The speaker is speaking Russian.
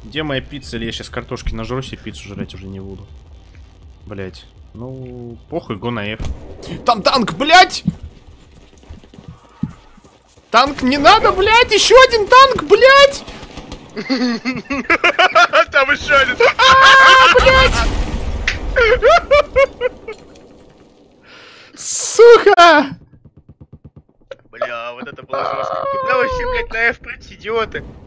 Где моя пицца? Или я сейчас картошки нажрусь и пиццу жрать уже не буду. Блять. Ну, похуй, го на F. Там танк, блять! Танк не надо, блять! Еще один танк, блять! Там еще один. Блять! Сука! Бля, вот это было жестко. Куда вообще, блядь, на F прыть, идиоты?